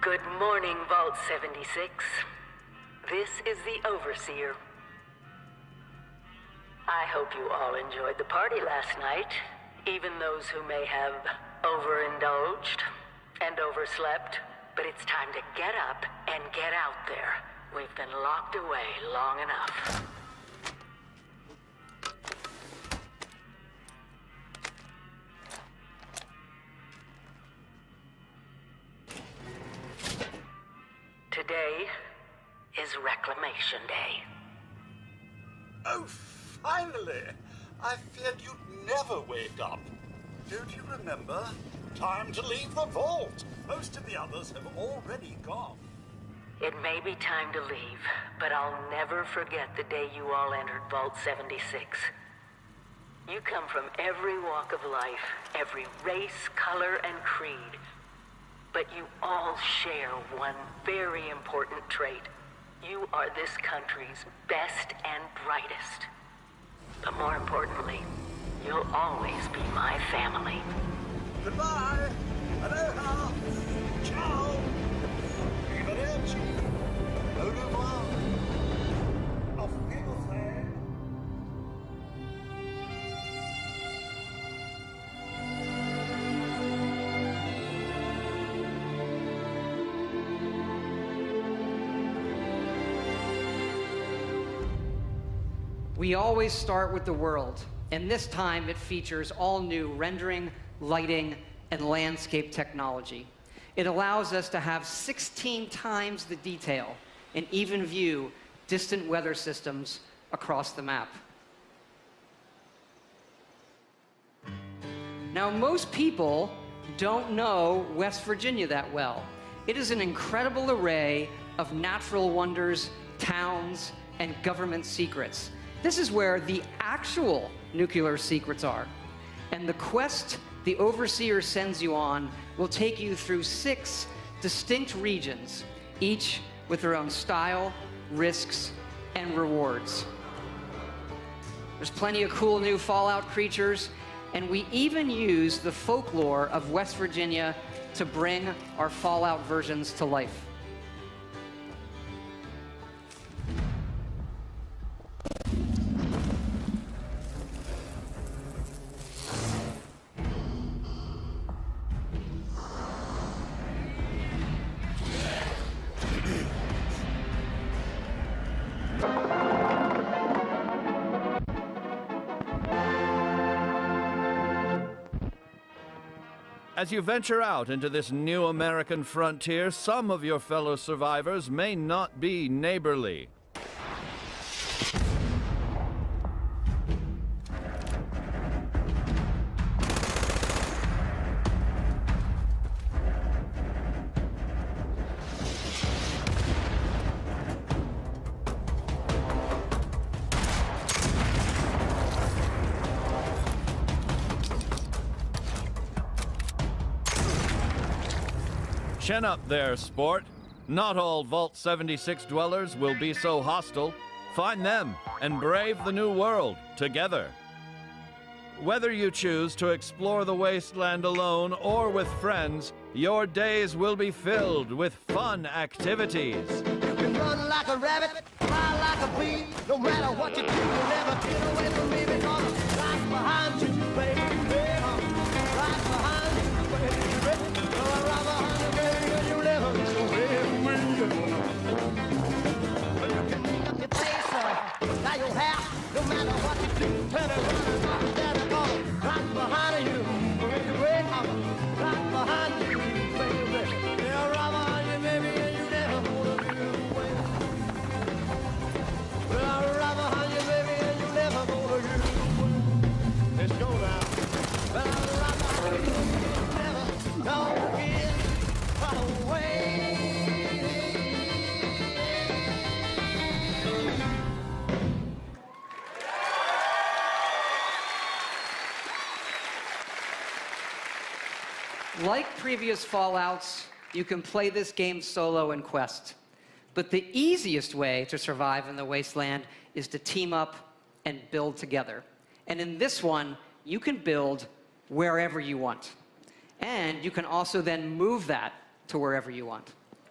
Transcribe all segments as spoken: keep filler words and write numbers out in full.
Good morning, Vault seventy-six. This is the Overseer. I hope you all enjoyed the party last night, even those who may have overindulged and overslept. But it's time to get up and get out there. We've been locked away long enough. Today is Reclamation Day. Oh, finally! I feared you'd never wake up. Don't you remember? Time to leave the vault. Most of the others have already gone. It may be time to leave, but I'll never forget the day you all entered Vault seventy-six. You come from every walk of life, every race, color, and creed. But you all share one very important trait. You are this country's best and brightest. But more importantly, you'll always be my family. Goodbye! Aloha! Ciao! Arrivederci! Au revoir! Auf Wiedersehen! We always start with the world, and this time it features all new rendering, lighting, and landscape technology. It allows us to have sixteen times the detail and even view distant weather systems across the map. Now, most people don't know West Virginia that well. It is an incredible array of natural wonders, towns, and government secrets. This is where the actual nuclear secrets are. And the quest the Overseer sends you on will take you through six distinct regions, each with their own style, risks, and rewards. There's plenty of cool new Fallout creatures, and we even use the folklore of West Virginia to bring our Fallout versions to life. As you venture out into this new American frontier, some of your fellow survivors may not be neighborly. Chin up there, sport. Not all Vault seventy-six dwellers will be so hostile. Find them and brave the new world together. Whether you choose to explore the wasteland alone or with friends, your days will be filled with fun activities. You can run like a rabbit, fly like a bee. No matter what you do, you'll never get away from me because I'm right behind you, baby. Right behind you, baby. Oh, I'm right behind you, baby. You'll never get away from me. You can make up your place, or tie your hair. No matter what you do, turn around and walk down the corner. Right behind you, baby. Right behind you, baby. Yeah, right behind you, baby, and you never wanna get away. Well, I'm right behind you, baby, and you never wanna get away. Let's go now. Well, I'm right behind you, you never don't get away. Like previous Fallouts, you can play this game solo in Quest. But the easiest way to survive in the wasteland is to team up and build together. And in this one, you can build wherever you want. And you can also then move that to wherever you want.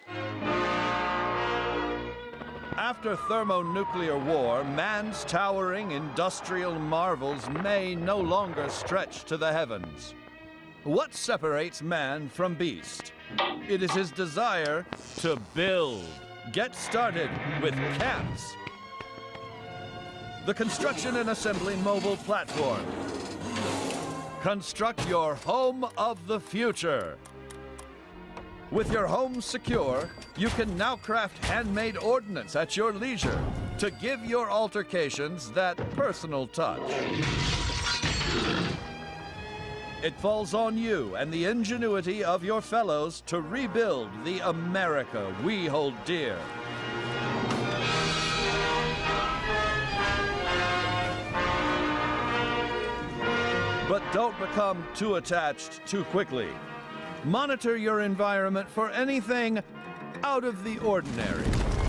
After thermonuclear war, man's towering industrial marvels may no longer stretch to the heavens. What separates man from beast? It is his desire to build. Get started with camps. The construction and assembly mobile platform. Construct your home of the future. With your home secure, you can now craft handmade ordnance at your leisure to give your altercations that personal touch. It falls on you and the ingenuity of your fellows to rebuild the America we hold dear. But don't become too attached too quickly. Monitor your environment for anything out of the ordinary.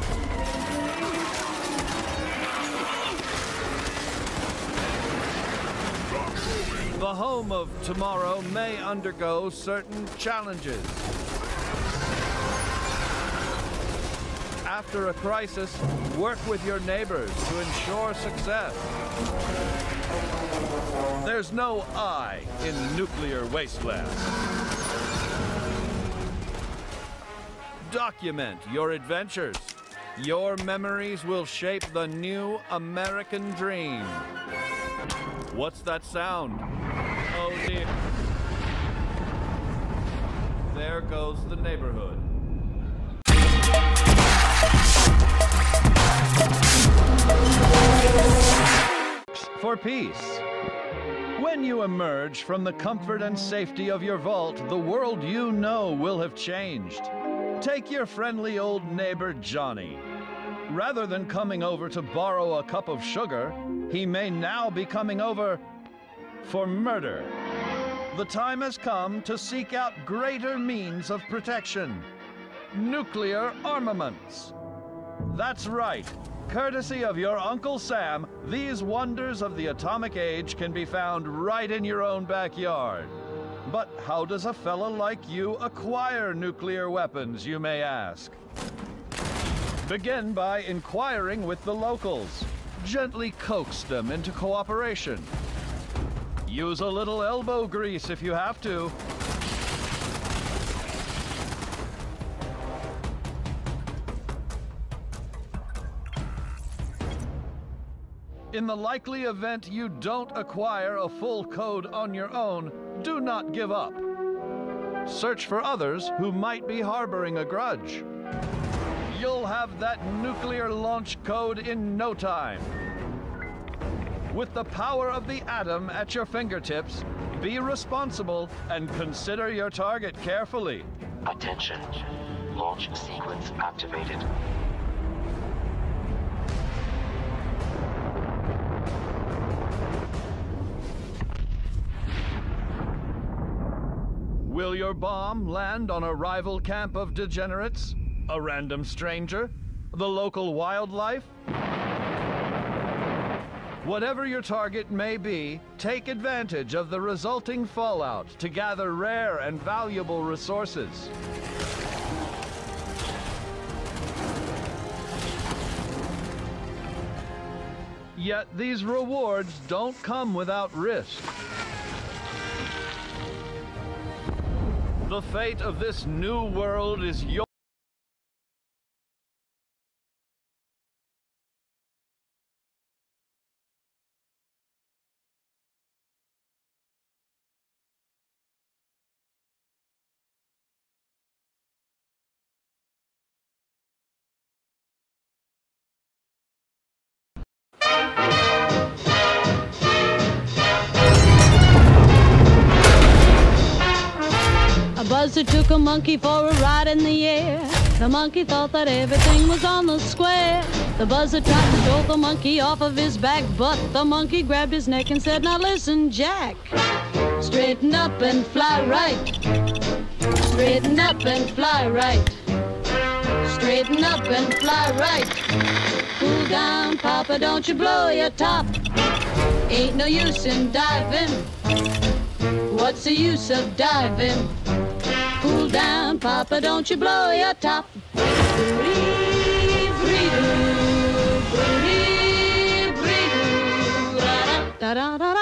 The home of tomorrow may undergo certain challenges. After a crisis, work with your neighbors to ensure success. There's no I in nuclear wasteland. Document your adventures. Your memories will shape the new American dream. What's that sound? Oh dear. There goes the neighborhood. For peace. When you emerge from the comfort and safety of your vault, the world you know will have changed. Take your friendly old neighbor, Johnny. Rather than coming over to borrow a cup of sugar, he may now be coming over for murder. The time has come to seek out greater means of protection. Nuclear armaments. That's right. Courtesy of your Uncle Sam, these wonders of the atomic age can be found right in your own backyard. But how does a fella like you acquire nuclear weapons, you may ask? Begin by inquiring with the locals. Gently coax them into cooperation. Use a little elbow grease if you have to. In the likely event you don't acquire a full code on your own, do not give up. Search for others who might be harboring a grudge. You'll have that nuclear launch code in no time. With the power of the atom at your fingertips, be responsible and consider your target carefully. Attention. Launch sequence activated. Will your bomb land on a rival camp of degenerates? A random stranger? The local wildlife? Whatever your target may be, take advantage of the resulting fallout to gather rare and valuable resources. Yet these rewards don't come without risk. The fate of this new world is yours. A buzzer took a monkey for a ride in the air. The monkey thought that everything was on the square. The buzzer tried to jolt the monkey off of his back, but the monkey grabbed his neck and said, "Now listen, Jack. Straighten up and fly right. Straighten up and fly right. Straighten up and fly right. Cool down, Papa, don't you blow your top. Ain't no use in diving. What's the use of diving? Cool down, Papa, don't you blow your top. Bree, bree, doo, bree, bree, doo, da da da da.